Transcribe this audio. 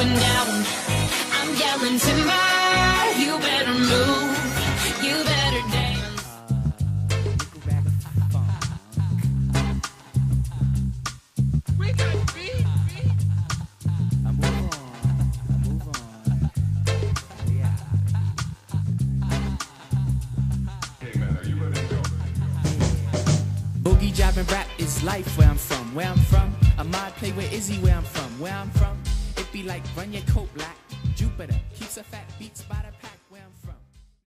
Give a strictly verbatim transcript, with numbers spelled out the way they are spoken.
going down. I'm yelling timber, you better move, you better dance. We got beat, beat. I move on, I move on. Yeah. Hey man, are you ready to go? Boogie jobbing rap is life where I'm from, where I'm from. Ahmad play with Izzy where I'm from, where I'm from. It be like run your coat black. Jupiter keeps a fat beats by the pack.